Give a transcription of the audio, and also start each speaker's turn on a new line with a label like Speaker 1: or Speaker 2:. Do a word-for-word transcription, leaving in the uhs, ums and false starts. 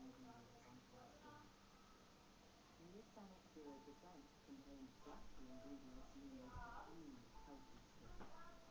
Speaker 1: engineered composting. And this antibacterial defense contains just the ingredients you need for clean, healthy skin.